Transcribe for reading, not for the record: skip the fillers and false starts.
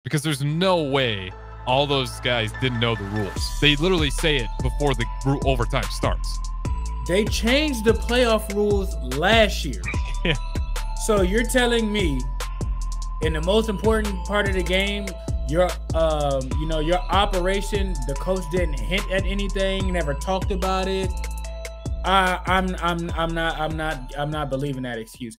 because there's no way all those guys didn't know the rules. They literally say it before the overtime starts. They changed the playoff rules last year. Yeah. So you're telling me in the most important part of the game, your operation, the coach didn't hint at anything, never talked about it. I'm not believing that excuse.